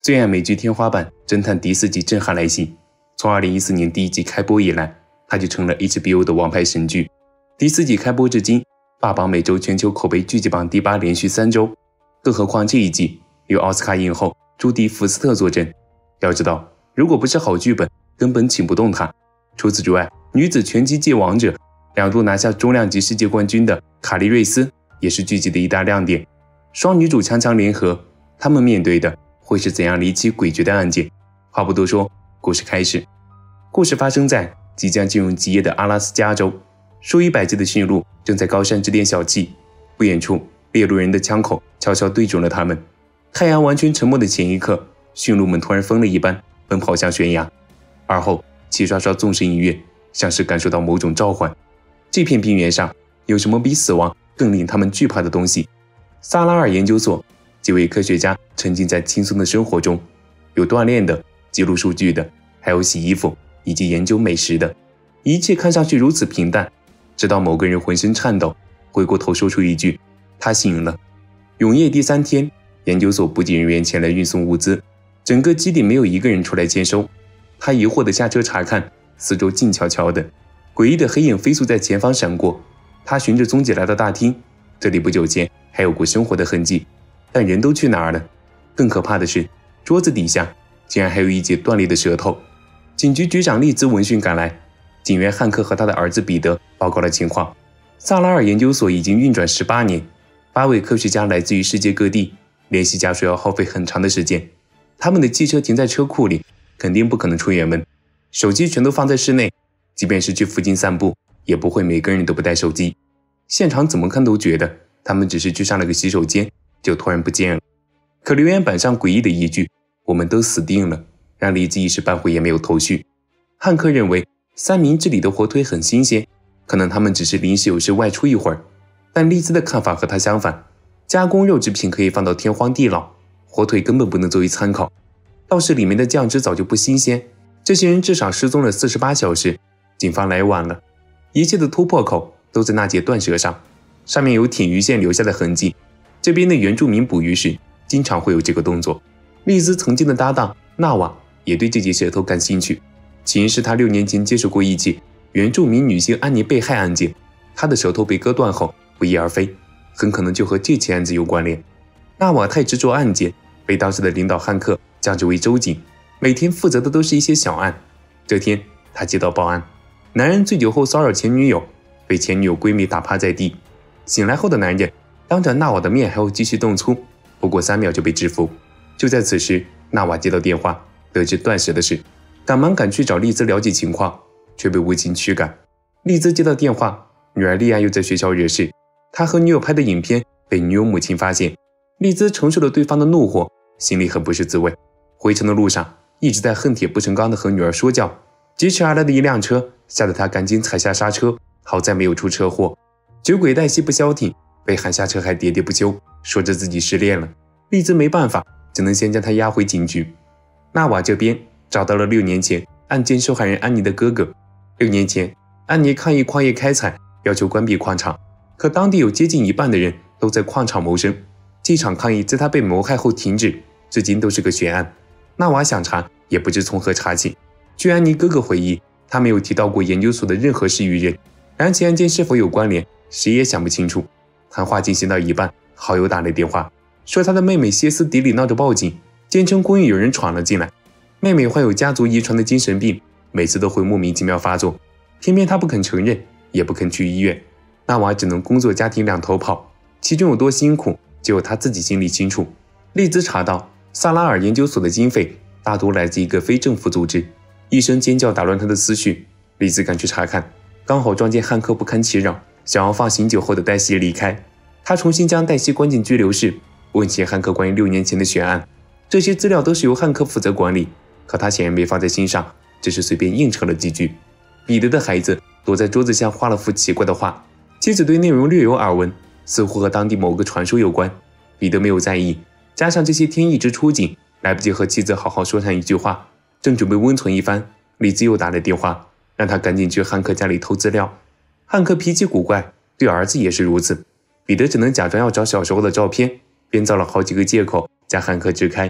最爱美剧天花板侦探第4季震撼来袭。从2014年第1季开播以来，它就成了 HBO 的王牌神剧。第4季开播至今，霸榜每周全球口碑剧集榜第8连续3周。更何况这一季有奥斯卡影后朱迪·福斯特坐镇。要知道，如果不是好剧本，根本请不动她。除此之外，女子拳击界王者2度拿下重量级世界冠军的卡莉·瑞斯也是剧集的一大亮点。双女主强强联合，她们面对的会是怎样离奇诡谲的案件？话不多说，故事开始。故事发生在即将进入极夜的阿拉斯加州，数以百计的驯鹿正在高山之巅小憩。不远处，猎鹿人的枪口悄悄对准了他们。太阳完全沉没的前一刻，驯鹿们突然疯了一般奔跑向悬崖，而后齐刷刷纵身一跃，像是感受到某种召唤。这片冰原上有什么比死亡更令他们惧怕的东西？萨拉尔研究所几位科学家沉浸在轻松的生活中，有锻炼的，记录数据的，还有洗衣服以及研究美食的。一切看上去如此平淡，直到某个人浑身颤抖，回过头说出一句：他醒了。永夜第3天，研究所补给人员前来运送物资，整个基地没有一个人出来签收。他疑惑地下车查看，四周静悄悄的，诡异的黑影飞速在前方闪过。他循着踪迹来到大厅，这里不久前还有过生活的痕迹，但人都去哪儿了？更可怕的是，桌子底下竟然还有一截断裂的舌头。警局局长利兹闻讯赶来，警员汉克和他的儿子彼得报告了情况。萨拉尔研究所已经运转18年，8位科学家来自于世界各地，联系家属要耗费很长的时间。他们的汽车停在车库里，肯定不可能出远门，手机全都放在室内，即便是去附近散步，也不会每个人都不带手机。现场怎么看都觉得他们只是去上了个洗手间，就突然不见了。可留言板上诡异的一句“我们都死定了”，让利兹一时半会也没有头绪。汉克认为三明治里的火腿很新鲜，可能他们只是临时有事外出一会儿。但利兹的看法和他相反，加工肉制品可以放到天荒地老，火腿根本不能作为参考。倒是里面的酱汁早就不新鲜，这些人至少失踪了48小时，警方来晚了。一切的突破口都在那节断舌上，上面有舔鱼线留下的痕迹。这边的原住民捕鱼时经常会有这个动作。利兹曾经的搭档纳瓦也对这节舌头感兴趣，起因是他6年前接手过一起原住民女性安妮被害案件，她的舌头被割断后不翼而飞，很可能就和这起案子有关联。纳瓦太执着案件，被当时的领导汉克降职为州警，每天负责的都是一些小案。这天他接到报案，男人醉酒后骚扰前女友，被前女友闺蜜打趴在地。醒来后的男人当着纳瓦的面还要继续动粗，不过3秒就被制服。就在此时，纳瓦接到电话，得知断舌的事，赶忙赶去找利兹了解情况，却被无情驱赶。利兹接到电话，女儿莉安又在学校惹事，他和女友拍的影片被女友母亲发现。利兹承受了对方的怒火，心里很不是滋味。回程的路上一直在恨铁不成钢的和女儿说教，疾驰而来的一辆车吓得他赶紧踩下刹车，好在没有出车祸。酒鬼黛西不消停，被喊下车还喋喋不休，说着自己失恋了。利兹没办法，只能先将他押回警局。纳瓦这边找到了6年前案件受害人安妮的哥哥。6年前，安妮抗议矿业开采，要求关闭矿场，可当地有接近一半的人都在矿场谋生。这场抗议在他被谋害后停止，至今都是个悬案。纳瓦想查，也不知从何查起。据安妮哥哥回忆，他没有提到过研究所的任何事与人，两起案件是否有关联，谁也想不清楚。谈话进行到一半，好友打来电话，说他的妹妹歇斯底里闹着报警，坚称公寓有人闯了进来。妹妹患有家族遗传的精神病，每次都会莫名其妙发作，偏偏她不肯承认，也不肯去医院。纳瓦只能工作家庭两头跑，其中有多辛苦，只有他自己心里清楚。利兹查到萨拉尔研究所的经费大多来自一个非政府组织，一声尖叫打乱他的思绪。利兹赶去查看，刚好撞见汉克不堪其扰，想要放醒酒后的黛西离开。他重新将黛西关进拘留室，问起汉克关于6年前的悬案。这些资料都是由汉克负责管理，可他显然没放在心上，只是随便应承了几句。彼得的孩子躲在桌子下画了幅奇怪的画，妻子对内容略有耳闻，似乎和当地某个传说有关。彼得没有在意，加上这些天一直出警，来不及和妻子好好说上一句话，正准备温存一番，利兹又打来电话，让他赶紧去汉克家里偷资料。汉克脾气古怪，对儿子也是如此。彼得只能假装要找小时候的照片，编造了好几个借口将汉克支开，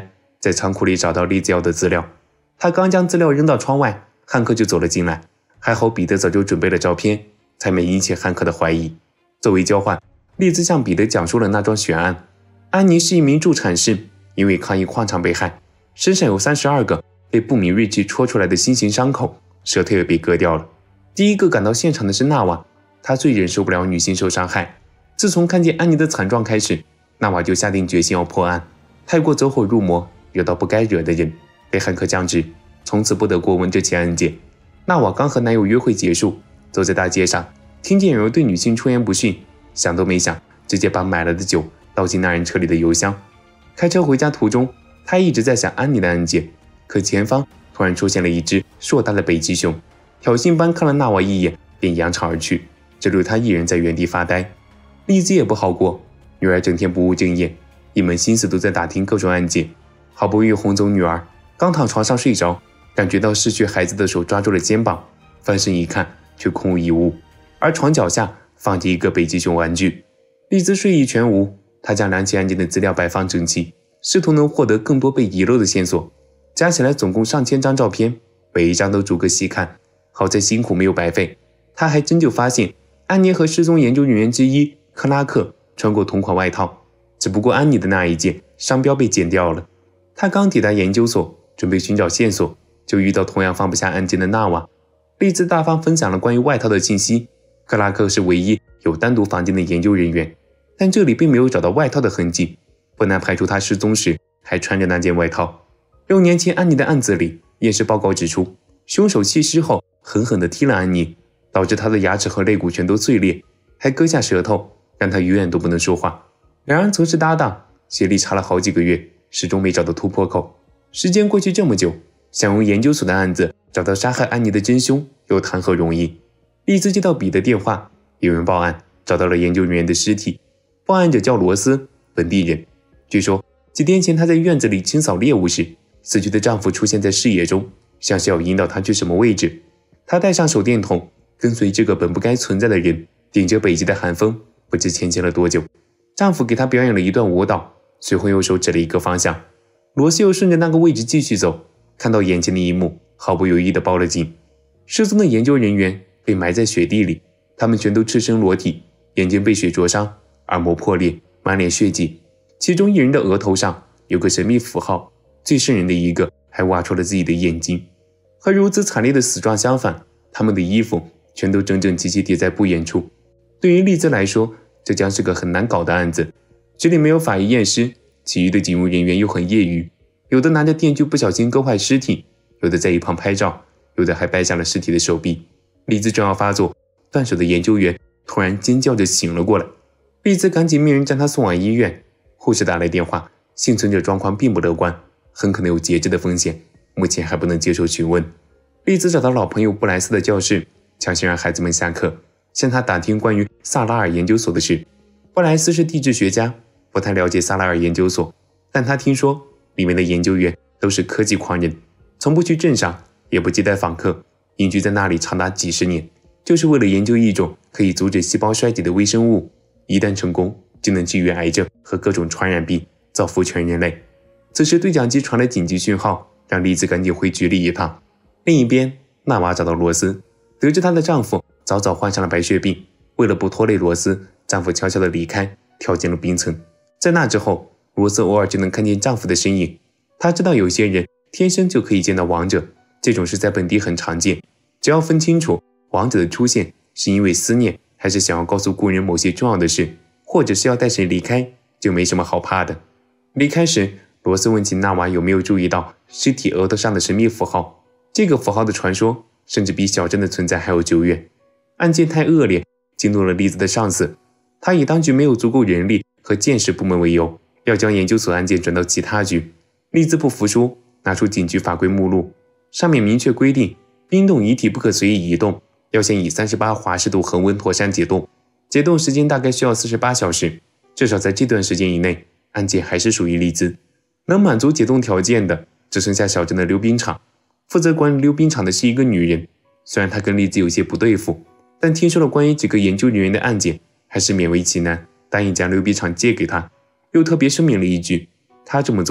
在仓库里找到栗子要的资料。他刚将资料扔到窗外，汉克就走了进来。还好彼得早就准备了照片，才没引起汉克的怀疑。作为交换，栗子向彼得讲述了那桩悬案。安妮是一名助产士，因为抗议矿场被害，身上有32个被不明锐器戳出来的心形伤口，舌头也被割掉了。第一个赶到现场的是纳瓦，他最忍受不了女性受伤害。自从看见安妮的惨状开始，纳瓦就下定决心要破案。太过走火入魔，惹到不该惹的人，被汉克降职，从此不得过问这起案件。纳瓦刚和男友约会结束，走在大街上，听见有人对女性出言不逊，想都没想，直接把买了的酒倒进那人车里的油箱。开车回家途中，他一直在想安妮的案件，可前方突然出现了一只硕大的北极熊，挑衅般看了纳瓦一眼，便扬长而去，只留他一人在原地发呆。栗子也不好过，女儿整天不务正业，一门心思都在打听各种案件，好不容易哄走女儿，刚躺床上睡着，感觉到失去孩子的手抓住了肩膀，翻身一看，却空无一物，而床脚下放着一个北极熊玩具。栗子睡意全无，他将2起案件的资料摆放整齐，试图能获得更多被遗漏的线索，加起来总共上千张照片，每一张都逐个细看，好在辛苦没有白费。他还真就发现安妮和失踪研究人员之一克拉克穿过同款外套，只不过安妮的那一件商标被剪掉了。他刚抵达研究所，准备寻找线索，就遇到同样放不下案件的纳瓦。栗子大方分享了关于外套的信息，克拉克是唯一有单独房间的研究人员，但这里并没有找到外套的痕迹，不难排除他失踪时还穿着那件外套。6年前安妮的案子里，验尸报告指出，凶手弃尸后狠狠地踢了安妮，导致她的牙齿和肋骨全都碎裂，还割下舌头，让她永远都不能说话。两人曾是搭档，协力查了好几个月，始终没找到突破口。时间过去这么久，想用研究所的案子找到杀害安妮的真凶，又谈何容易？栗子接到彼得电话，有人报案，找到了研究人员的尸体。报案者叫罗斯，本地人。据说几天前她在院子里清扫猎物时，死去的丈夫出现在视野中，像是要引导她去什么位置。她带上手电筒，跟随这个本不该存在的人，顶着北极的寒风，不知前进了多久。丈夫给她表演了一段舞蹈，随后右手指了一个方向。罗斯又顺着那个位置继续走，看到眼前的一幕，毫不犹豫地报了警。失踪的研究人员被埋在雪地里，他们全都赤身裸体，眼睛被雪灼伤，耳膜破裂，满脸血迹。其中一人的额头上有个神秘符号，最瘆人的一个还挖出了自己的眼睛。和如此惨烈的死状相反，他们的衣服全都整整齐齐叠在不远处。对于栗子来说，这将是个很难搞的案子。这里没有法医验尸，其余的警务人员又很业余，有的拿着电锯不小心割坏尸体，有的在一旁拍照，有的还掰下了尸体的手臂。栗子正要发作，断手的研究员突然尖叫着醒了过来。栗子赶紧命人将他送往医院。护士打来电话，幸存者状况并不乐观，很可能有截肢的风险，目前还不能接受询问。栗子找到老朋友布莱斯的教室，强行让孩子们下课，向他打听关于萨拉尔研究所的事。布莱斯是地质学家，不太了解萨拉尔研究所，但他听说里面的研究员都是科技狂人，从不去镇上，也不接待访客，隐居在那里长达几十年，就是为了研究一种可以阻止细胞衰竭的微生物，一旦成功就能治愈癌症和各种传染病，造福全人类。此时对讲机传来紧急讯号，让栗子赶紧回局里一趟。另一边，纳瓦找到罗斯，得知她的丈夫早早患上了白血病，为了不拖累罗斯，丈夫悄悄地离开，跳进了冰层。在那之后，罗斯偶尔就能看见丈夫的身影。她知道有些人天生就可以见到亡者，这种事在本地很常见。只要分清楚亡者的出现是因为思念，还是想要告诉故人某些重要的事，或者是要带谁离开，就没什么好怕的。离开时，罗斯问起纳瓦有没有注意到尸体额头上的神秘符号。这个符号的传说甚至比小镇的存在还要久远。案件太恶劣，惊动了栗子的上司，他以当局没有足够人力和见识部门为由，要将研究所案件转到其他局。栗子不服输，拿出警局法规目录，上面明确规定，冰冻遗体不可随意移动，要先以38华氏度恒温脱山解冻，解冻时间大概需要48小时，至少在这段时间以内，案件还是属于栗子。能满足解冻条件的只剩下小镇的溜冰场，负责管理溜冰场的是一个女人。虽然她跟栗子有些不对付，但听说了关于几个研究人员的案件，还是勉为其难答应将溜冰场借给她，又特别声明了一句，她这么做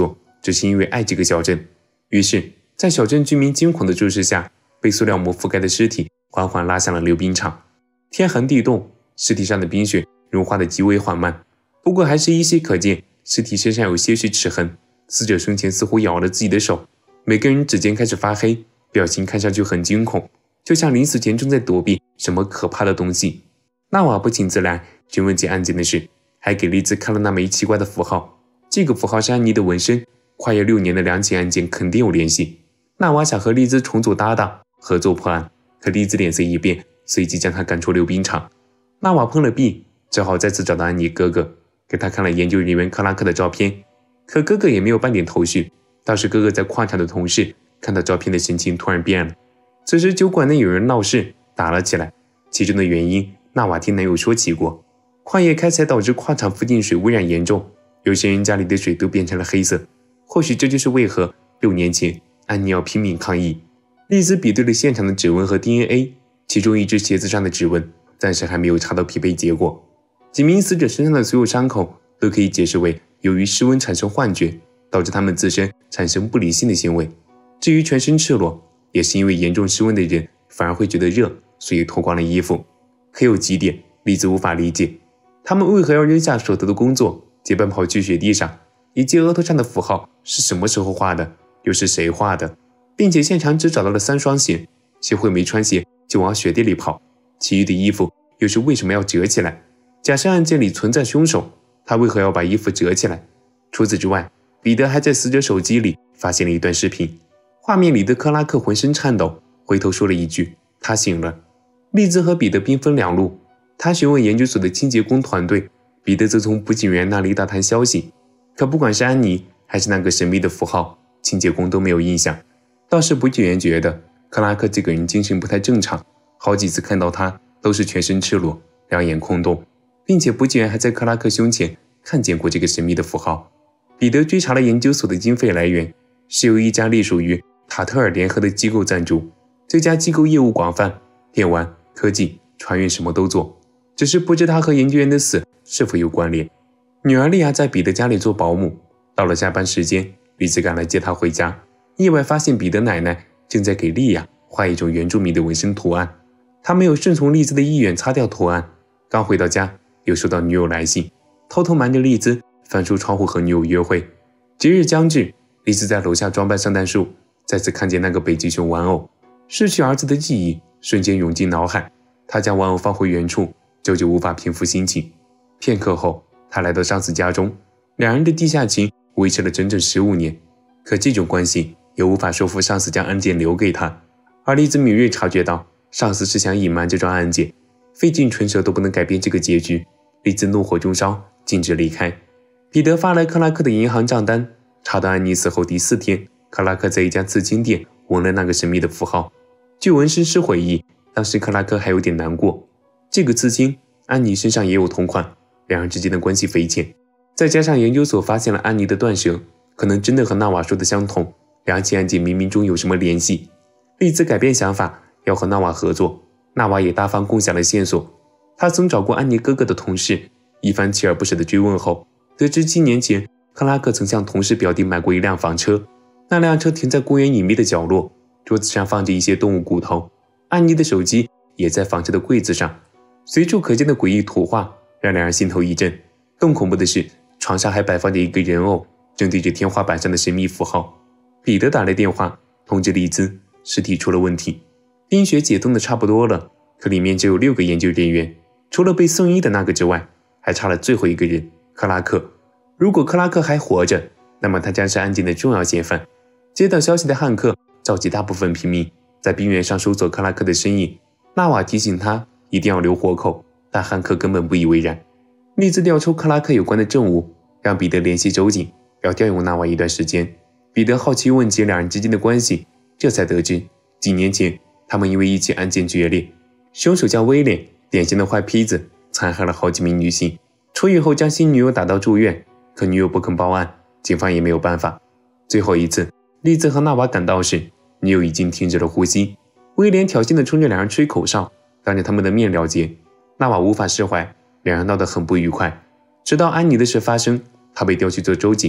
只是因为爱这个小镇。于是，在小镇居民惊恐的注视下，被塑料膜覆盖的尸体缓缓拉向了溜冰场。天寒地冻，尸体上的冰雪融化的极为缓慢，不过还是依稀可见尸体身上有些许齿痕，死者生前似乎咬了自己的手。每个人指尖开始发黑，表情看上去很惊恐，就像临死前正在躲避什么可怕的东西。纳瓦不请自来，询问起案件的事，还给丽兹看了那枚奇怪的符号。这个符号是安妮的纹身，跨越6年的2起案件肯定有联系。纳瓦想和丽兹重组搭档，合作破案，可丽兹脸色一变，随即将他赶出溜冰场。纳瓦碰了壁，只好再次找到安妮哥哥，给他看了研究人员克拉克的照片，可哥哥也没有半点头绪。倒是哥哥在矿场的同事看到照片的神情突然变了。此时酒馆内有人闹事，打了起来，其中的原因纳瓦听男友说起过，矿业开采导致矿场附近水污染严重，有些人家里的水都变成了黑色，或许这就是为何6年前安妮要拼命抗议。丽兹比对了现场的指纹和 DNA， 其中一只鞋子上的指纹暂时还没有查到匹配结果。几名死者身上的所有伤口都可以解释为由于失温产生幻觉，导致他们自身产生不理性的行为。至于全身赤裸，也是因为严重失温的人反而会觉得热，所以脱光了衣服。可有几点丽兹无法理解，他们为何要扔下手头的工作，结伴跑去雪地上，以及额头上的符号是什么时候画的，又是谁画的，并且现场只找到了3双鞋，谢惠没穿鞋就往雪地里跑，其余的衣服又是为什么要折起来？假设案件里存在凶手，他为何要把衣服折起来？除此之外，彼得还在死者手机里发现了一段视频，画面里的克拉克浑身颤抖，回头说了一句他醒了。丽兹和彼得兵分两路，他询问研究所的清洁工团队，彼得则从补给员那里打探消息。可不管是安妮还是那个神秘的符号，清洁工都没有印象。倒是补给员觉得克拉克这个人精神不太正常，好几次看到他都是全身赤裸，两眼空洞，并且补给员还在克拉克胸前看见过这个神秘的符号。彼得追查了研究所的经费来源，是由一家隶属于塔特尔联合的机构赞助。这家机构业务广泛，电玩、科技、船运什么都做，只是不知他和研究员的死是否有关联。女儿莉亚在彼得家里做保姆，到了下班时间，丽兹赶来接她回家，意外发现彼得奶奶正在给莉亚画一种原住民的纹身图案。他没有顺从丽兹的意愿擦掉图案，刚回到家又收到女友来信，偷偷瞒着丽兹翻出窗户和女友约会。节日将至，丽兹在楼下装扮圣诞树，再次看见那个北极熊玩偶，失去儿子的记忆瞬间涌进脑海。他将玩偶放回原处，久久无法平复心情。片刻后，他来到上司家中，两人的地下情维持了整整15年。可这种关系也无法说服上司将案件留给他。而丽兹敏锐察觉到上司是想隐瞒这桩案件，费尽唇舌都不能改变这个结局。丽兹怒火中烧，径直离开。彼得发来克拉克的银行账单，查到安妮死后第4天，克拉克在一家刺青店纹了那个神秘的符号。据纹身师回忆，当时克拉克还有点难过。这个刺青，安妮身上也有同款，两人之间的关系匪浅。再加上研究所发现了安妮的断舌，可能真的和纳瓦说的相同，两起案件冥冥中有什么联系。丽兹改变想法，要和纳瓦合作，纳瓦也大方共享了线索。他曾找过安妮哥哥的同事，一番锲而不舍的追问后，得知7年前克拉克曾向同事表弟买过一辆房车，那辆车停在公园隐秘的角落，桌子上放着一些动物骨头，安妮的手机也在房车的柜子上，随处可见的诡异图画让两人心头一震。更恐怖的是，床上还摆放着一个人偶，正对着天花板上的神秘符号。彼得打来电话通知丽兹，尸体出了问题，冰雪解冻的差不多了，可里面只有6个研究人员，除了被送医的那个之外，还差了最后一个人克拉克。如果克拉克还活着，那么他将是案件的重要嫌犯。接到消息的汉克召集大部分平民在冰原上搜索克拉克的身影，纳瓦提醒他一定要留活口，但汉克根本不以为然。丽兹调抽克拉克有关的证物，让彼得联系州警，要调用纳瓦一段时间。彼得好奇问起两人之间的关系，这才得知几年前他们因为一起案件决裂，凶手叫威廉，典型的坏坯子，残害了好几名女性，出狱后将新女友打到住院，可女友不肯报案，警方也没有办法。最后一次丽兹和纳瓦赶到时，女友已经停止了呼吸。威廉挑衅地冲着两人吹口哨，当着他们的面了结。纳瓦无法释怀，两人闹得很不愉快。直到安妮的事发生，他被调去做州警，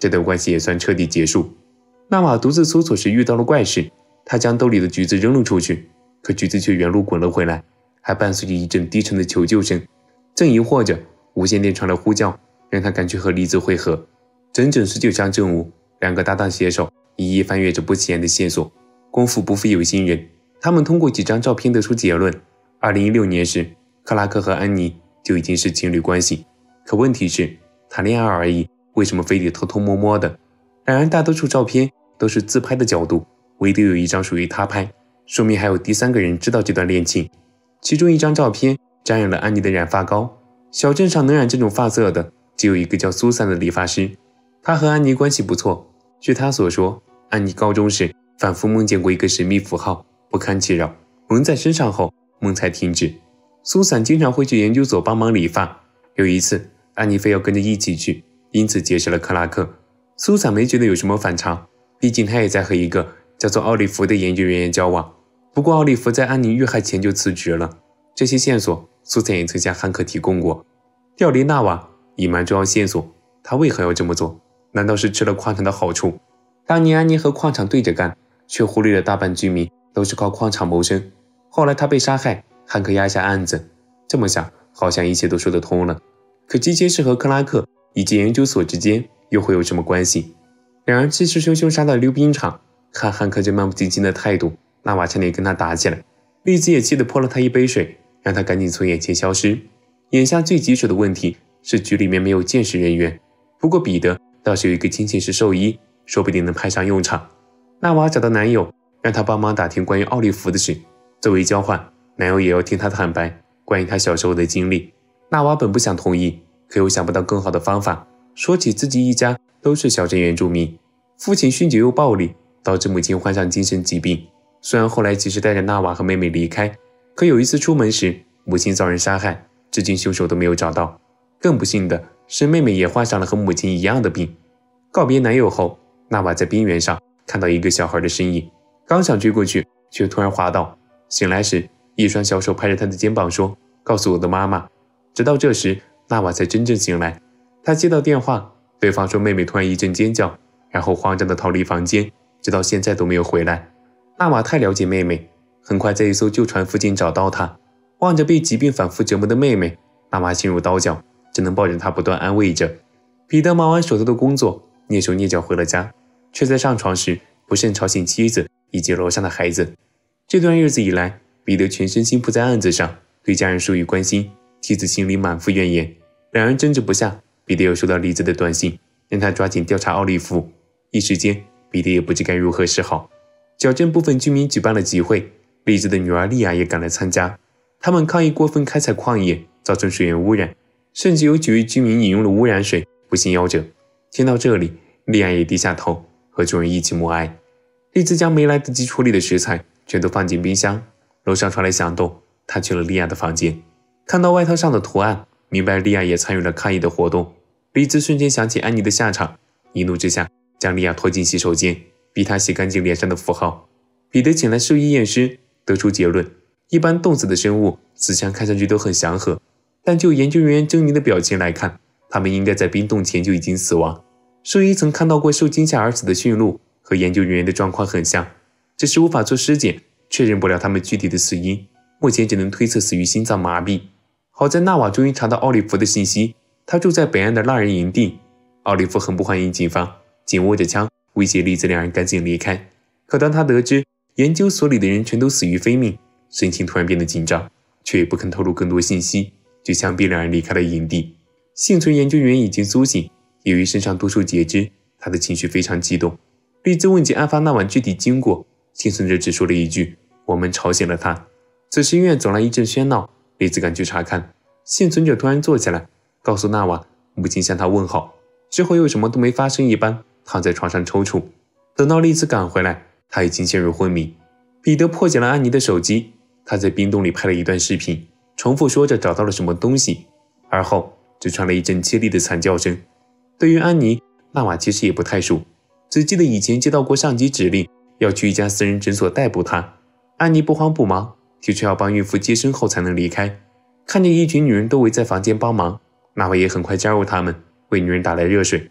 这段关系也算彻底结束。纳瓦独自搜索时遇到了怪事，他将兜里的橘子扔了出去，可橘子却原路滚了回来，还伴随着一阵低沉的求救声。正疑惑着，无线电传来呼叫，让他赶去和栗子会合。整整19项任务，两个搭档携手，一一翻阅着不起眼的线索。功夫不负有心人，他们通过几张照片得出结论：2016年时，克拉克和安妮就已经是情侣关系。可问题是，谈恋爱而已，为什么非得偷偷摸摸的？两人大多数照片都是自拍的角度，唯独有一张属于他拍，说明还有第三个人知道这段恋情。其中一张照片沾染了安妮的染发膏，小镇上能染这种发色的只有一个叫苏珊的理发师，他和安妮关系不错。据他所说，安妮高中时反复梦见过一个神秘符号，不堪其扰，蒙在身上后梦才停止。苏珊经常会去研究所帮忙理发，有一次安妮非要跟着一起去，因此结识了克拉克。苏珊没觉得有什么反常，毕竟他也在和一个叫做奥利弗的研究人员交往。不过奥利弗在安妮遇害前就辞职了，这些线索苏珊也曾向汉克提供过。调离纳瓦，隐瞒重要线索，他为何要这么做？难道是吃了矿场的好处？当年安妮和矿场对着干，却忽略了大半居民都是靠矿场谋生。后来他被杀害，汉克压下案子，这么想好像一切都说得通了。可这件事和克拉克以及研究所之间又会有什么关系？两人气势汹汹杀到溜冰场，看汉克这漫不经心的态度，纳瓦差点跟他打起来。栗子也气得泼了他一杯水，让他赶紧从眼前消失。眼下最棘手的问题是局里面没有鉴识人员，不过彼得倒是有一个亲戚是兽医，说不定能派上用场。纳瓦找到男友，让他帮忙打听关于奥利弗的事，作为交换，男友也要听他坦白关于他小时候的经历。纳瓦本不想同意，可又想不到更好的方法。说起自己一家都是小镇原住民，父亲酗酒又暴力，导致母亲患上精神疾病。虽然后来及时带着纳瓦和妹妹离开，可有一次出门时，母亲遭人杀害，至今凶手都没有找到。更不幸的是，妹妹也患上了和母亲一样的病。告别男友后，纳瓦在冰原上看到一个小孩的身影，刚想追过去，却突然滑倒。醒来时，一双小手拍着他的肩膀说：“告诉我的妈妈。”直到这时，纳瓦才真正醒来。他接到电话，对方说妹妹突然一阵尖叫，然后慌张地逃离房间，直到现在都没有回来。纳瓦太了解妹妹，很快在一艘旧船附近找到她。望着被疾病反复折磨的妹妹，纳瓦心如刀绞，只能抱着她不断安慰着。彼得忙完手头的工作，蹑手蹑脚回了家，却在上床时不慎吵醒妻子以及楼上的孩子。这段日子以来，彼得全身心扑在案子上，对家人疏于关心，妻子心里满腹怨言。两人争执不下，彼得又收到栗子的短信，让他抓紧调查奥利弗。一时间，彼得也不知该如何是好。小镇部分居民举办了集会，栗子的女儿莉亚也赶来参加。他们抗议过分开采矿业，造成水源污染，甚至有几位居民饮用了污染水，不幸夭折。听到这里，莉亚也低下头，和众人一起默哀。栗子将没来得及处理的食材全都放进冰箱。楼上传来响动，他去了莉亚的房间，看到外套上的图案，明白莉亚也参与了抗议的活动。栗子瞬间想起安妮的下场，一怒之下将莉亚拖进洗手间，逼她洗干净脸上的符号。彼得请来兽医验尸，得出结论：一般冻死的生物死相看上去都很祥和，但就研究人员狰狞的表情来看，他们应该在冰冻前就已经死亡。兽医曾看到过受惊吓而死的驯鹿，和研究人员的状况很像，只是无法做尸检，确认不了他们具体的死因，目前只能推测死于心脏麻痹。好在纳瓦终于查到奥利弗的信息，他住在北岸的蜡人营地。奥利弗很不欢迎警方，紧握着枪威胁栗子两人赶紧离开。可当他得知研究所里的人全都死于非命，神情突然变得紧张，却也不肯透露更多信息，就强逼两人离开了营地。幸存研究员已经苏醒，由于身上多处截肢，他的情绪非常激动。栗子问及案发那晚具体经过，幸存者只说了一句：“我们吵醒了他。”此时医院走来一阵喧闹，栗子赶去查看。幸存者突然坐起来，告诉纳瓦母亲向他问好，之后又什么都没发生一般，躺在床上抽搐。等到栗子赶回来，他已经陷入昏迷。彼得破解了安妮的手机，他在冰洞里拍了一段视频，重复说着找到了什么东西，而后只传来一阵凄厉的惨叫声。对于安妮，纳瓦其实也不太熟，只记得以前接到过上级指令，要去一家私人诊所逮捕她。安妮不慌不忙，提出要帮孕妇接生后才能离开。看见一群女人都围在房间帮忙，纳瓦也很快加入他们，为女人打来热水。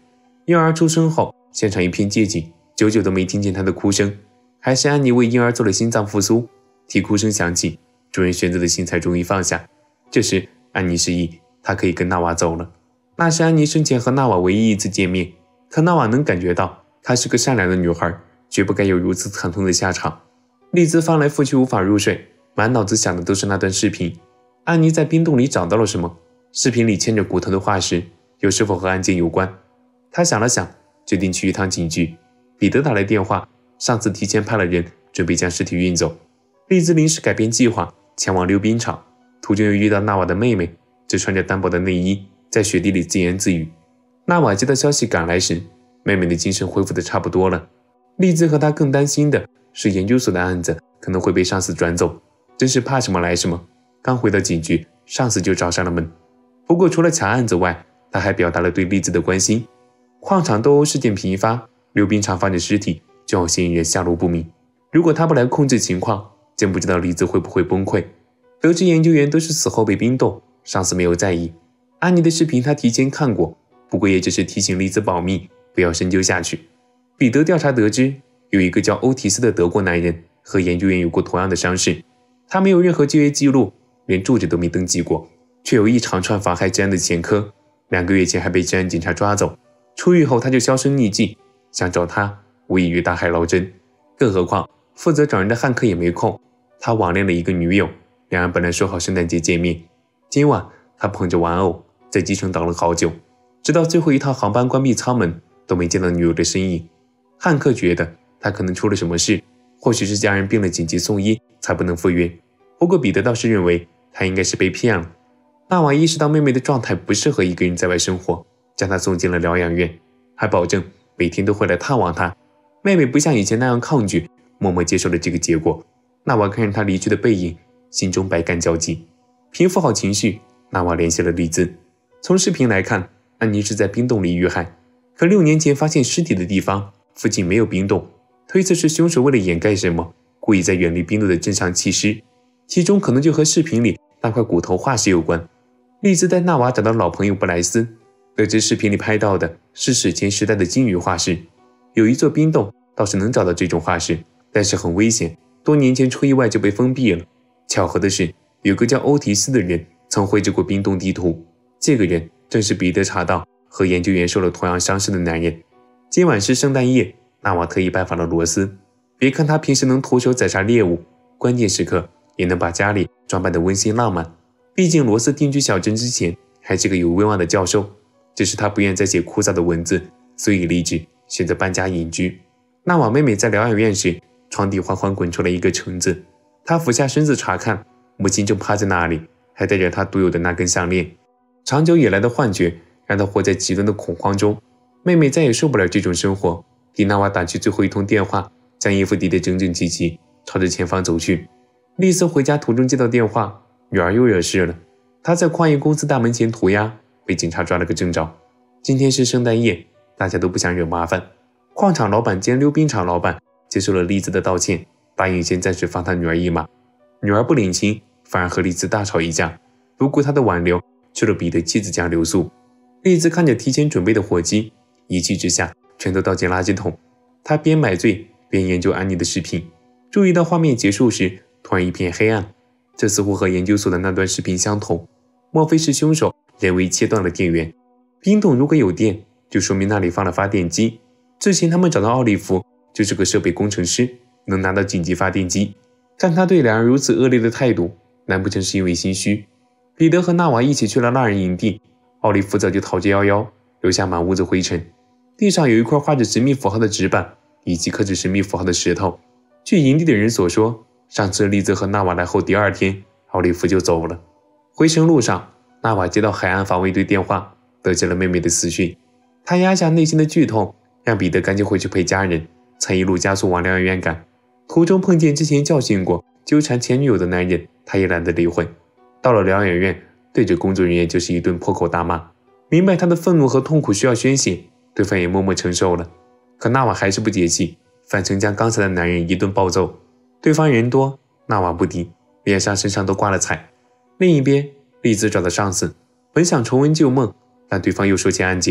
婴儿出生后，现场一片寂静，久久都没听见他的哭声。还是安妮为婴儿做了心脏复苏。啼哭声响起，主人悬着的心才终于放下。这时，安妮示意她可以跟纳瓦走了。那是安妮生前和纳瓦唯一一次见面，可纳瓦能感觉到她是个善良的女孩，绝不该有如此惨痛的下场。丽兹翻来覆去无法入睡，满脑子想的都是那段视频。安妮在冰洞里找到了什么？视频里嵌着骨头的化石，又是否和案件有关？她想了想，决定去一趟警局。彼得打来电话，上次提前派了人准备将尸体运走。丽兹临时改变计划，前往溜冰场，途中又遇到纳瓦的妹妹，只穿着单薄的内衣，在雪地里自言自语。纳瓦接到消息赶来时，妹妹的精神恢复得差不多了。丽兹和她更担心的是研究所的案子可能会被上司转走，真是怕什么来什么。刚回到警局，上司就找上了门。不过除了抢案子外，他还表达了对丽兹的关心。矿场斗殴事件频发，溜冰场放着尸体，就有嫌疑人下落不明。如果他不来控制情况，真不知道丽兹会不会崩溃。得知研究员都是死后被冰冻，上司没有在意。安妮的视频他提前看过，不过也只是提醒丽兹保密，不要深究下去。彼得调查得知，有一个叫欧提斯的德国男人和研究员有过同样的伤势，他没有任何就业记录，连住址都没登记过，却有一长串妨害治安的前科，2个月前还被治安警察抓走。出狱后他就销声匿迹，想找他无异于大海捞针。更何况负责找人的汉克也没空，他网恋了一个女友，两人本来说好圣诞节见面。今晚他捧着玩偶在机场等了好久，直到最后一趟航班关闭舱门都没见到女友的身影。汉克觉得他可能出了什么事，或许是家人病了紧急送医才不能赴约。不过彼得倒是认为他应该是被骗了。纳瓦意识到妹妹的状态不适合一个人在外生活，将她送进了疗养院，还保证每天都会来探望她。妹妹不像以前那样抗拒，默默接受了这个结果。纳瓦看着她离去的背影，心中百感交集。平复好情绪，纳瓦联系了丽兹。从视频来看，安妮是在冰洞里遇害，可6年前发现尸体的地方附近没有冰洞，推测是凶手为了掩盖什么，故意在远离冰洞的镇上弃尸，其中可能就和视频里那块骨头化石有关。丽兹带纳瓦找到老朋友布莱斯，得知视频里拍到的是史前时代的鲸鱼化石。有一座冰洞倒是能找到这种化石，但是很危险，多年前出意外就被封闭了。巧合的是，有个叫欧提斯的人曾绘制过冰洞地图，这个人正是彼得查到和研究员受了同样伤势的男人。今晚是圣诞夜，纳瓦特意拜访了罗斯。别看他平时能徒手宰杀猎物，关键时刻也能把家里装扮得温馨浪漫。毕竟罗斯定居小镇之前还是个有威望的教授，只是他不愿再写枯燥的文字，所以立志选择搬家隐居。纳瓦妹妹在疗养院时，床底缓缓滚出了一个橙子，她俯下身子查看，母亲正趴在那里，还戴着她独有的那根项链。长久以来的幻觉让她活在极端的恐慌中。妹妹再也受不了这种生活，给纳瓦打去最后一通电话，将衣服递得整整齐齐，朝着前方走去。丽丝回家途中接到电话，女儿又惹事了。她在矿业公司大门前涂鸦，被警察抓了个正着。今天是圣诞夜，大家都不想惹麻烦。矿场老板兼溜冰场老板接受了丽兹的道歉，答应先暂时放她女儿一马。女儿不领情，反而和丽兹大吵一架，不顾她的挽留，去了彼得妻子家留宿。丽兹看着提前准备的火鸡，一气之下全都倒进垃圾桶。她边买醉边研究安妮的视频，注意到画面结束时突然一片黑暗，这似乎和研究所的那段视频相同。莫非是凶手人为切断了电源？冰洞如果有电，就说明那里放了发电机。之前他们找到奥利弗就是个设备工程师，能拿到紧急发电机。看他对两人如此恶劣的态度，难不成是因为心虚？彼得和纳瓦一起去了那人营地，奥利弗早就逃之夭夭，留下满屋子灰尘。地上有一块画着神秘符号的纸板，以及刻着神秘符号的石头。据营地的人所说，上次丽兹和纳瓦来后第2天，奥利弗就走了。回程路上，纳瓦接到海岸防卫队电话，得知了妹妹的死讯。他压下内心的剧痛，让彼得赶紧回去陪家人，才一路加速往疗养院赶。途中碰见之前教训过、纠缠前女友的男人，他也懒得理会。到了疗养院，对着工作人员就是一顿破口大骂。明白他的愤怒和痛苦需要宣泄，对方也默默承受了。可纳瓦还是不解气，反成将刚才的男人一顿暴揍。对方人多，纳瓦不敌，脸上身上都挂了彩。另一边，丽兹找到上司，本想重温旧梦，但对方又说起案件。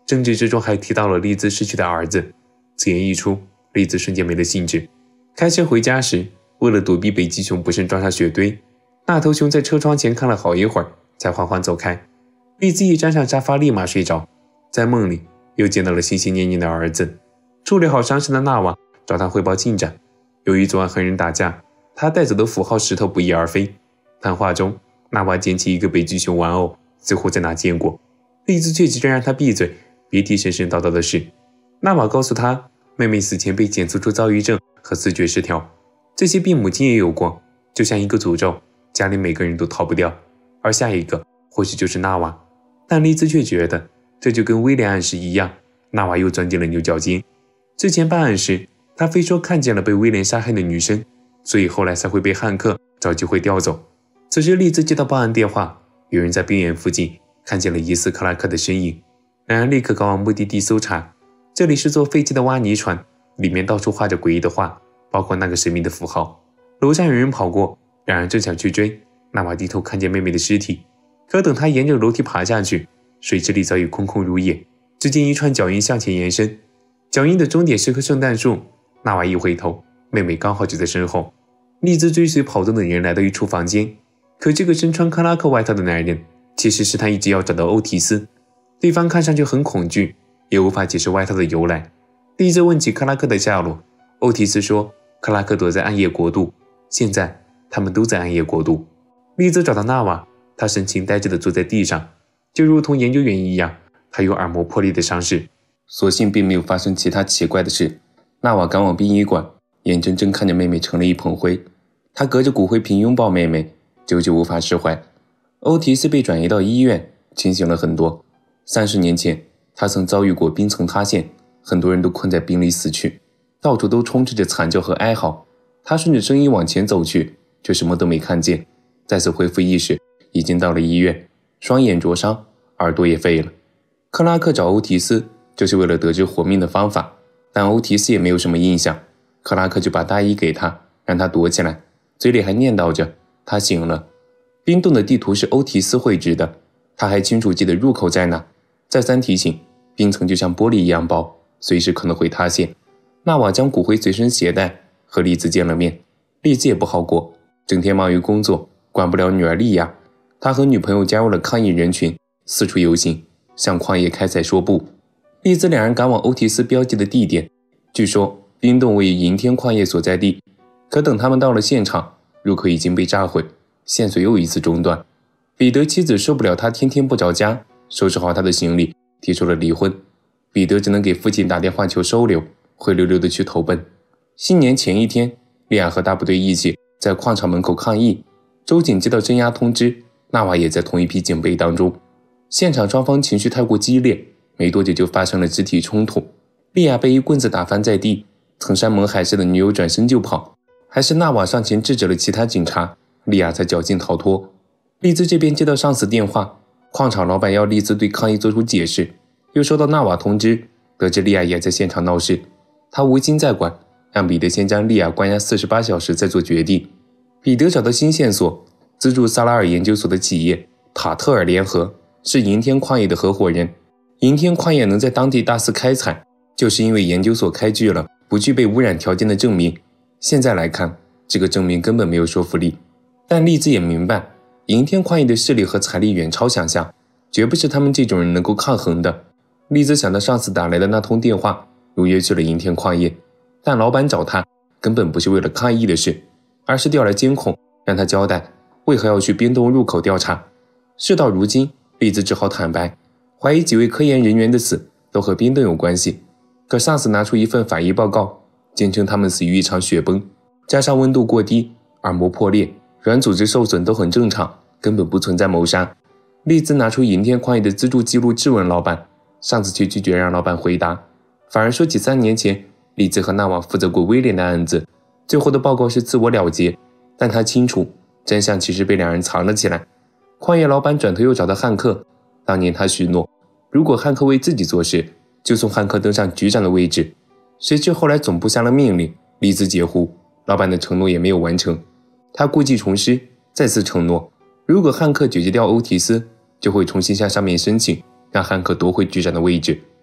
争执之中还提到了丽兹失去的儿子。此言一出，丽兹瞬间没了兴致。开车回家时，为了躲避北极熊不慎撞上雪堆，那头熊在车窗前看了好一会儿，才缓缓走开。丽兹一站上沙发立马睡着，在梦里又见到了心心念念的儿子。处理好伤势的纳瓦找他汇报进展。由于昨晚和人打架，他带走的符号石头不翼而飞。谈话中，纳瓦捡起一个北极熊玩偶，似乎在哪见过。丽兹却急着让他闭嘴，别提神神叨叨的事。纳瓦告诉他，妹妹死前被检测出躁郁症和思觉失调，这些病母亲也有过，就像一个诅咒，家里每个人都逃不掉，而下一个或许就是纳瓦。但丽兹却觉得，这就跟威廉案时一样，纳瓦又钻进了牛角尖。之前办案时，他非说看见了被威廉杀害的女生，所以后来才会被汉克找机会调走。此时丽兹接到报案电话，有人在冰原附近看见了疑似克拉克的身影，两人立刻赶往目的地搜查。这里是座废弃的挖泥船，里面到处画着诡异的画，包括那个神秘的符号。楼上有人跑过，两人正想去追，纳瓦低头看见妹妹的尸体，可等他沿着楼梯爬下去，水池里早已空空如也，只见一串脚印向前延伸，脚印的终点是棵圣诞树。纳瓦一回头，妹妹刚好就在身后。丽兹追随跑动的人来到一处房间，可这个身穿克拉克外套的男人其实是他一直要找的欧提斯。对方看上去很恐惧，也无法解释外套的由来。丽兹问起克拉克的下落，欧提斯说克拉克躲在暗夜国度，现在他们都在暗夜国度。丽兹找到纳瓦，他神情呆滞地坐在地上，就如同研究员一样，他有耳膜破裂的伤势。所幸并没有发生其他奇怪的事。纳瓦赶往殡仪馆，眼睁睁看着妹妹成了一捧灰，他隔着骨灰瓶拥抱妹妹，久久无法释怀。欧提斯被转移到医院，清醒了很多。30年前，他曾遭遇过冰层塌陷，很多人都困在冰里死去，到处都充斥着惨叫和哀嚎。他顺着声音往前走去，却什么都没看见。再次恢复意识，已经到了医院，双眼灼伤，耳朵也废了。克拉克找欧提斯，就是为了得知活命的方法，但欧提斯也没有什么印象。克拉克就把大衣给他，让他躲起来，嘴里还念叨着他醒了。冰洞的地图是欧提斯绘制的，他还清楚记得入口在哪，再三提醒，冰层就像玻璃一样薄，随时可能会塌陷。纳瓦将骨灰随身携带，和丽兹见了面。丽兹也不好过，整天忙于工作，管不了女儿莉亚。他和女朋友加入了抗议人群，四处游行，向旷野开采说不。丽兹两人赶往欧提斯标记的地点，据说冰洞位于银天矿业所在地，可等他们到了现场，入口已经被炸毁，线索又一次中断。彼得妻子受不了他天天不着家，收拾好他的行李，提出了离婚。彼得只能给父亲打电话求收留，灰溜溜的去投奔。新年前一天，莉亚和大部队一起在矿场门口抗议。州警接到镇压通知，纳瓦也在同一批警备当中。现场双方情绪太过激烈，没多久就发生了肢体冲突。莉亚被一棍子打翻在地，曾山盟海誓的女友转身就跑，还是纳瓦上前制止了其他警察，莉亚才侥幸逃脱。丽兹这边接到上司电话，矿场老板要丽兹对抗议做出解释，又收到纳瓦通知，得知莉亚也在现场闹事，他无心再管，让彼得先将莉亚关押48小时再做决定。彼得找到新线索，资助萨拉尔研究所的企业塔特尔联合是银天矿业的合伙人。银天矿业能在当地大肆开采，就是因为研究所开具了不具备污染条件的证明。现在来看，这个证明根本没有说服力。但丽兹也明白，银天矿业的势力和财力远超想象，绝不是他们这种人能够抗衡的。丽兹想到上次打来的那通电话，如约去了银天矿业，但老板找他根本不是为了抗议的事，而是调来监控，让他交代为何要去冰洞入口调查。事到如今，丽兹只好坦白，怀疑几位科研人员的死都和冰洞有关系。可上司拿出一份法医报告，坚称他们死于一场雪崩，加上温度过低、耳膜破裂、软组织受损都很正常，根本不存在谋杀。丽兹拿出银天矿业的资助记录质问老板，上司却拒绝让老板回答，反而说起3年前丽兹和纳瓦负责过威廉的案子，最后的报告是自我了结，但他清楚真相其实被两人藏了起来。矿业老板转头又找到汉克，当年他许诺，如果汉克为自己做事，就送汉克登上局长的位置。谁知后来总部下了命令，丽兹截胡，老板的承诺也没有完成。他故技重施，再次承诺，如果汉克解决掉欧提斯，就会重新向上面申请，让汉克夺回局长的位置。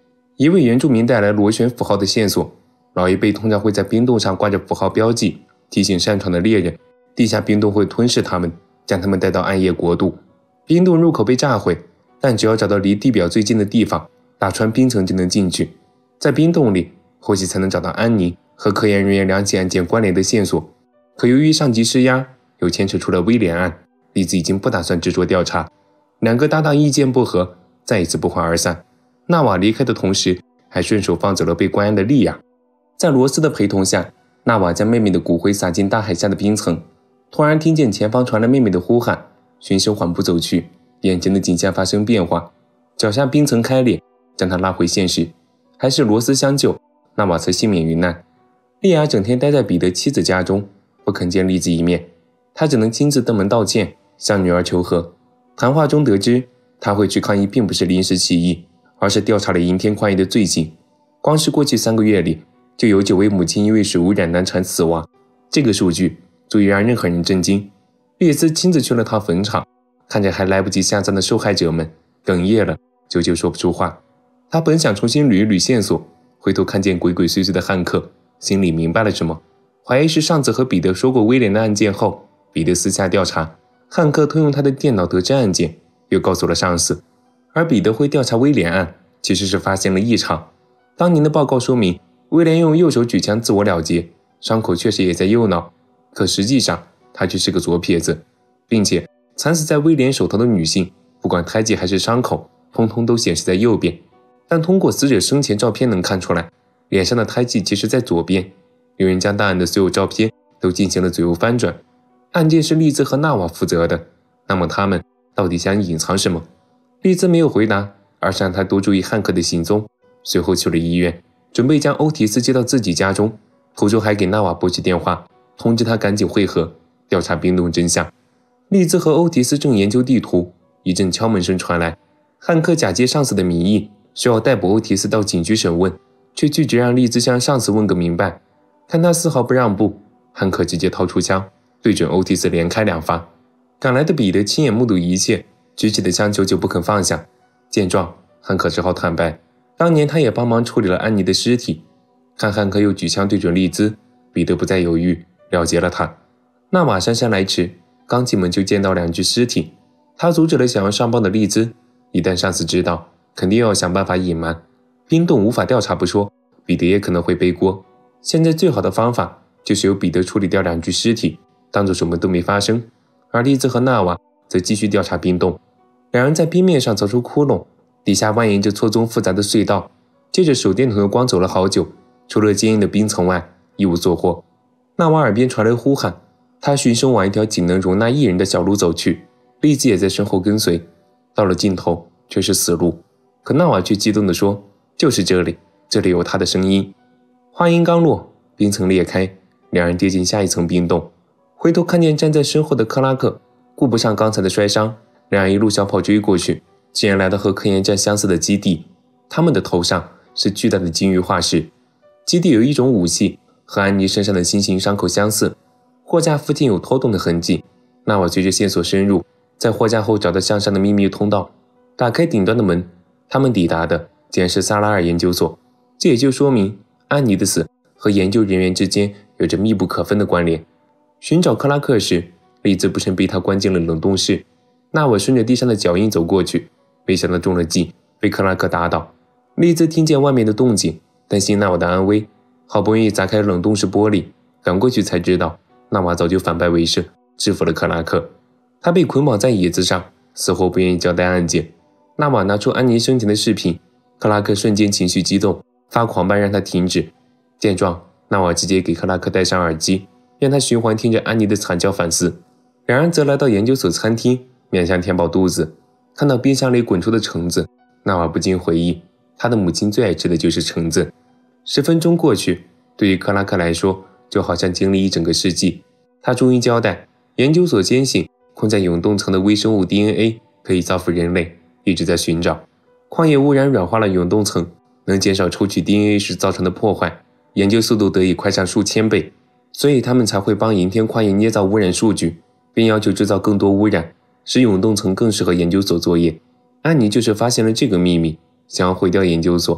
一位原住民带来螺旋符号的线索，老一辈通常会在冰洞上挂着符号标记，提醒擅闯的猎人，地下冰洞会吞噬他们，将他们带到暗夜国度。冰洞入口被炸毁，但只要找到离地表最近的地方，打穿冰层就能进去。在冰洞里，后期才能找到安妮和科研人员2起案件关联的线索。可由于上级施压，又牵扯出了威廉案，丽兹已经不打算执着调查。2个搭档意见不合，再一次不欢而散。纳瓦离开的同时，还顺手放走了被关押的莉亚。在罗斯的陪同下，纳瓦将妹妹的骨灰撒进大海下的冰层。突然听见前方传来妹妹的呼喊，循声缓步走去，眼前的景象发生变化，脚下冰层开裂，将他拉回现实。还是罗斯相救，纳瓦才幸免于难。莉亚整天待在彼得妻子家中，不肯见丽兹一面，他只能亲自登门道歉，向女儿求和。谈话中得知，他会去抗议并不是临时起意，而是调查了银天矿业的罪行。光是过去3个月里，就有9位母亲因为水污染难产死亡，这个数据足以让任何人震惊。丽兹亲自去了趟坟场，看着还来不及下葬的受害者们，哽咽了，久久说不出话。他本想重新捋一捋线索，回头看见鬼鬼祟祟的汉克，心里明白了什么，怀疑是上次和彼得说过威廉的案件后，彼得私下调查，汉克偷用他的电脑得知案件，又告诉了上司。而彼得会调查威廉案，其实是发现了异常。当年的报告说明，威廉用右手举枪自我了结，伤口确实也在右脑，可实际上他却是个左撇子，并且惨死在威廉手头的女性，不管胎记还是伤口，通通都显示在右边。但通过死者生前照片能看出来，脸上的胎记其实在左边。有人将档案的所有照片都进行了左右翻转。案件是丽兹和纳瓦负责的，那么他们到底想隐藏什么？丽兹没有回答，而是让他多注意汉克的行踪，随后去了医院，准备将欧提斯接到自己家中，途中还给纳瓦拨去电话，通知他赶紧会合，调查冰洞真相。丽兹和欧提斯正研究地图，一阵敲门声传来，汉克假借上司的名义，需要逮捕欧提斯到警局审问，却拒绝让丽兹向上司问个明白。看他丝毫不让步，汉克直接掏出枪，对准欧提斯连开2发。赶来的彼得亲眼目睹一切，举起的枪久久不肯放下。见状，汉克只好坦白，当年他也帮忙处理了安妮的尸体。看汉克又举枪对准丽兹，彼得不再犹豫，了结了他。纳瓦姗姗来迟，刚进门就见到2具尸体，他阻止了想要上报的丽兹。一旦上司知道，肯定要想办法隐瞒，冰洞无法调查不说，彼得也可能会背锅。现在最好的方法就是由彼得处理掉2具尸体，当作什么都没发生，而丽兹和纳瓦则继续调查冰洞。2人在冰面上凿出窟窿，底下蜿蜒着错综复杂的隧道，借着手电筒的光走了好久，除了坚硬的冰层外一无所获。纳瓦耳边传来呼喊，他循声往一条仅能容纳1人的小路走去，丽兹也在身后跟随。到了尽头却是死路，可纳瓦却激动地说，就是这里，这里有他的声音。话音刚落，冰层裂开，2人跌进下一层冰洞。回头看见站在身后的克拉克，顾不上刚才的摔伤，2人一路小跑追过去，竟然来到和科研站相似的基地。他们的头上是巨大的金鱼化石。基地有一种武器和安妮身上的新型伤口相似，货架附近有拖动的痕迹。纳瓦随着线索深入，在货架后找到向上的秘密通道，打开顶端的门，他们抵达的竟然是萨拉尔研究所。这也就说明安妮的死和研究人员之间有着密不可分的关联。寻找克拉克时，丽兹不慎被他关进了冷冻室。纳瓦顺着地上的脚印走过去，没想到中了计，被克拉克打倒。丽兹听见外面的动静，担心纳瓦的安危，好不容易砸开冷冻室玻璃，赶过去才知道纳瓦早就反败为胜，制服了克拉克。他被捆绑在椅子上，死活不愿意交代案件。纳瓦拿出安妮生前的视频，克拉克瞬间情绪激动，发狂般让他停止。见状，纳瓦直接给克拉克戴上耳机，让他循环听着安妮的惨叫反思。2人则来到研究所餐厅，勉强填饱肚子。看到冰箱里滚出的橙子，纳瓦不禁回忆，他的母亲最爱吃的就是橙子。10分钟过去，对于克拉克来说，就好像经历一整个世纪。他终于交代，研究所坚信困在永冻层的微生物 DNA 可以造福人类，一直在寻找。矿业污染软化了永冻层，能减少抽取 DNA 时造成的破坏，研究速度得以快上数千倍，所以他们才会帮银天矿业捏造污染数据，并要求制造更多污染，使永冻层更适合研究所作业。安妮就是发现了这个秘密，想要毁掉研究所。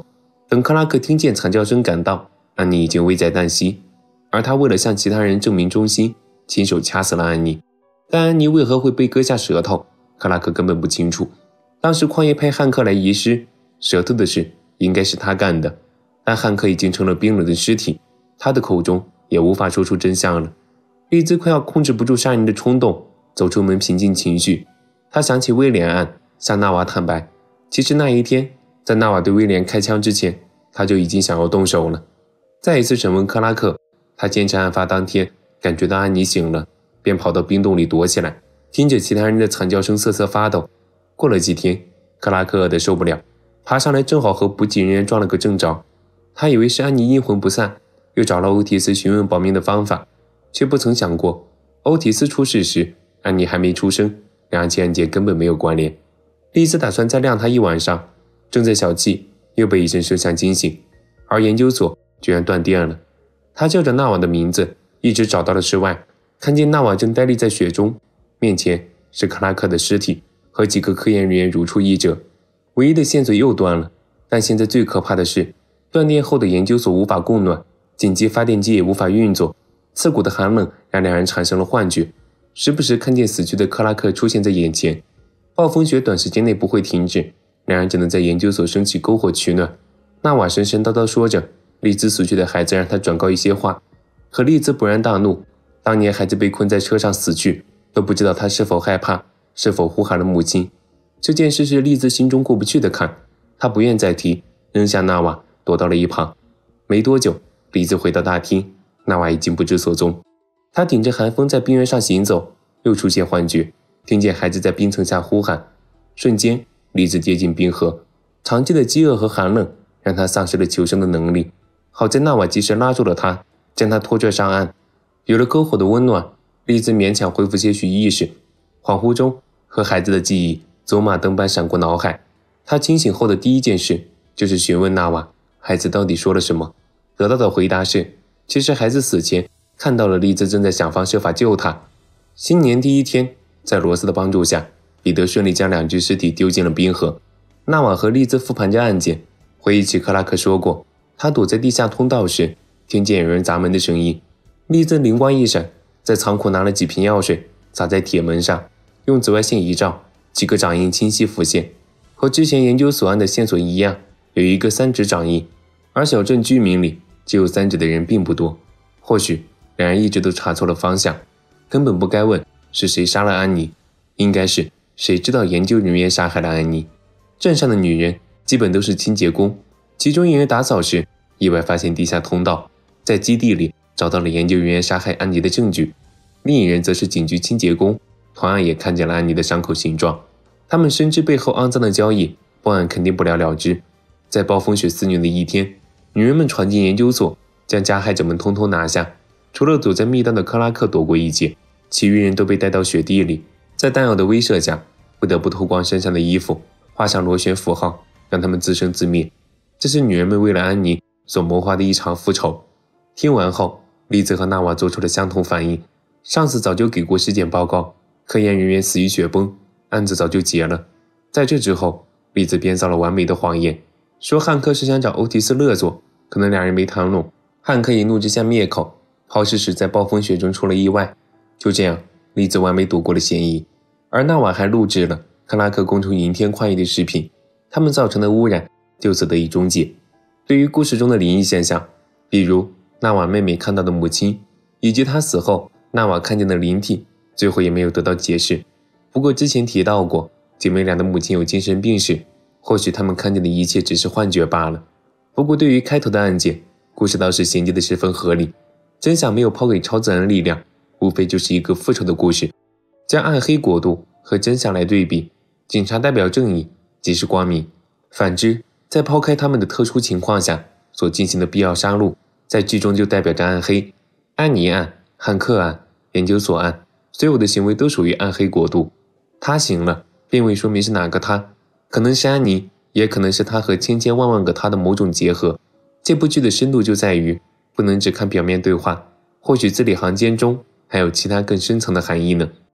等克拉克听见惨叫声赶到，安妮已经危在旦夕，而他为了向其他人证明忠心，亲手掐死了安妮。但安妮为何会被割下舌头，克拉克根本不清楚。当时矿业派汉克来移尸，舌头的事应该是他干的，但汉克已经成了冰冷的尸体，他的口中也无法说出真相了。丽兹快要控制不住杀人的冲动，走出门平静情绪。他想起威廉案，向纳瓦坦白，其实那一天在纳瓦对威廉开枪之前，他就已经想要动手了。再一次审问克拉克，他坚持案发当天感觉到安妮醒了，便跑到冰洞里躲起来，听着其他人的惨叫声瑟瑟发抖。过了几天，克拉克饿得受不了，爬上来正好和补给人员撞了个正着。他以为是安妮阴魂不散，又找了欧提斯询问保命的方法，却不曾想过欧提斯出事时安妮还没出生，两起案件根本没有关联。丽兹打算再晾他一晚上，正在小憩，又被一声声响惊醒，而研究所居然断电了。他叫着纳瓦的名字，一直找到了室外，看见纳瓦正呆立在雪中，面前是克拉克的尸体和几个科研人员如出一辙。唯一的线索又断了，但现在最可怕的是，断电后的研究所无法供暖，紧急发电机也无法运作，刺骨的寒冷让两人产生了幻觉，时不时看见死去的克拉克出现在眼前。暴风雪短时间内不会停止，两人只能在研究所升起篝火取暖。纳瓦神神叨叨说着丽兹死去的孩子让他转告一些话，可丽兹勃然大怒，当年孩子被困在车上死去，都不知道他是否害怕，是否呼喊了母亲。这件事是丽兹心中过不去的坎，他不愿再提，扔下纳瓦躲到了一旁。没多久，丽兹回到大厅，纳瓦已经不知所踪。他顶着寒风在冰原上行走，又出现幻觉，听见孩子在冰层下呼喊。瞬间，丽兹接近冰河，长期的饥饿和寒冷让他丧失了求生的能力。好在纳瓦及时拉住了他，将他拖拽上岸。有了篝火的温暖，丽兹勉强恢复些许意识。恍惚中，和孩子的记忆走马灯般闪过脑海。他清醒后的第一件事就是询问纳瓦，孩子到底说了什么。得到的回答是，其实孩子死前看到了丽兹正在想方设法救他。新年第一天，在罗斯的帮助下，彼得顺利将两具尸体丢进了冰河。纳瓦和丽兹复盘着案件，回忆起克拉克说过，他躲在地下通道时听见有人砸门的声音。丽兹灵光一闪，在仓库拿了几瓶药水洒在铁门上，用紫外线一照，几个掌印清晰浮现，和之前研究所案的线索一样，有一个3指掌印，而小镇居民里只有3指的人并不多。或许两人一直都查错了方向，根本不该问是谁杀了安妮，应该是谁知道研究人员杀害了安妮。镇上的女人基本都是清洁工，其中一人打扫时意外发现地下通道，在基地里找到了研究人员杀害安妮的证据。另一人则是警局清洁工，同样也看见了安妮的伤口形状。他们深知背后肮脏的交易，报案肯定不了了之。在暴风雪肆虐的一天，女人们闯进研究所，将加害者们通通拿下。除了躲在密道的克拉克躲过一劫，其余人都被带到雪地里，在弹药的威慑下，不得不脱光身上的衣服，画上螺旋符号，让他们自生自灭。这是女人们为了安妮所谋划的一场复仇。听完后，丽兹和纳瓦做出了相同反应。上司早就给过尸检报告，科研人员死于雪崩，案子早就结了。在这之后，丽兹编造了完美的谎言，说汉克是想找欧提斯勒索，可能两人没谈拢，汉克一怒之下灭口，抛尸时在暴风雪中出了意外。就这样，丽兹完美躲过了嫌疑。而纳瓦还录制了克拉克攻出银天矿业的视频，他们造成的污染就此得以终结。对于故事中的灵异现象，比如纳瓦妹妹看到的母亲，以及她死后纳瓦看见的灵体，最后也没有得到解释。不过之前提到过，姐妹俩的母亲有精神病史，或许她们看见的一切只是幻觉罢了。不过对于开头的案件，故事倒是衔接的十分合理，真相没有抛给超自然力量，无非就是一个复仇的故事。将暗黑国度和真相来对比，警察代表正义，即是光明；反之，在抛开他们的特殊情况下所进行的必要杀戮，在剧中就代表着暗黑。安妮案、汉克案、研究所案，所有的行为都属于暗黑国度。他行了，并未说明是哪个他，可能是安妮，也可能是他和千千万万个他的某种结合。这部剧的深度就在于，不能只看表面对话，或许字里行间中还有其他更深层的含义呢。